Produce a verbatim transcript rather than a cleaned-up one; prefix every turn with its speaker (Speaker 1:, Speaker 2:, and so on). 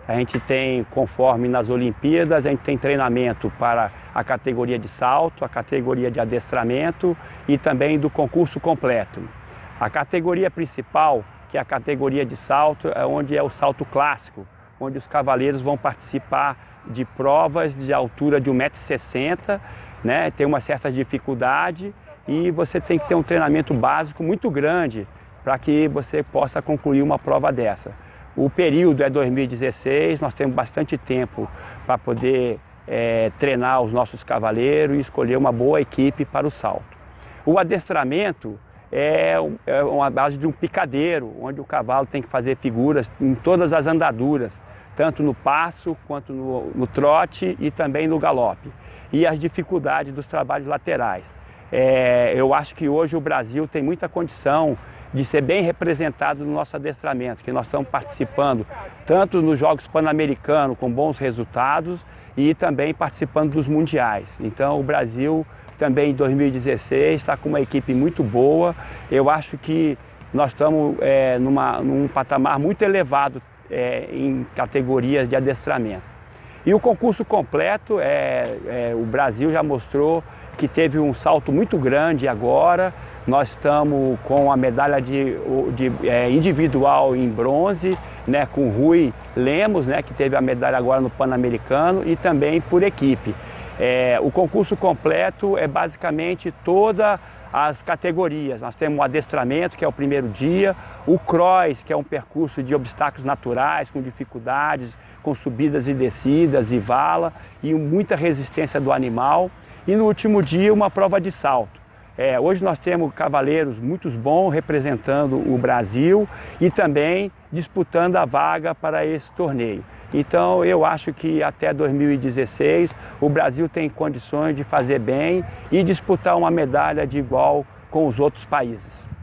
Speaker 1: A gente tem, conforme nas Olimpíadas, a gente tem treinamento para a categoria de salto, a categoria de adestramento e também do concurso completo. A categoria principal, que é a categoria de salto, é onde é o salto clássico, onde os cavaleiros vão participar de provas de altura de um metro e sessenta, né? Tem uma certa dificuldade e você tem que ter um treinamento básico muito grande para que você possa concluir uma prova dessa. O período é dois mil e dezesseis, nós temos bastante tempo para poder é, treinar os nossos cavaleiros e escolher uma boa equipe para o salto. O adestramento é, é uma base de um picadeiro, onde o cavalo tem que fazer figuras em todas as andaduras, tanto no passo quanto no, no trote e também no galope. E as dificuldades dos trabalhos laterais. É, eu acho que hoje o Brasil tem muita condição de ser bem representado no nosso adestramento, que nós estamos participando tanto nos Jogos Pan-Americanos com bons resultados e também participando dos mundiais. Então o Brasil também em dois mil e dezesseis está com uma equipe muito boa. Eu acho que nós estamos é, numa, num patamar muito elevado é, em categorias de adestramento. E o concurso completo, é, é, o Brasil já mostrou que teve um salto muito grande agora. Nós estamos com a medalha de, de é, individual em bronze, né, com Rui Lemos, né, que teve a medalha agora no Pan-Americano, e também por equipe. É, o concurso completo é basicamente todas as categorias. Nós temos o adestramento, que é o primeiro dia, o cross, que é um percurso de obstáculos naturais, com dificuldades, com subidas e descidas e vala, e muita resistência do animal. E no último dia, uma prova de salto. É, hoje nós temos cavaleiros muito bons representando o Brasil e também disputando a vaga para esse torneio. Então eu acho que até dois mil e dezesseis o Brasil tem condições de fazer bem e disputar uma medalha de igual com os outros países.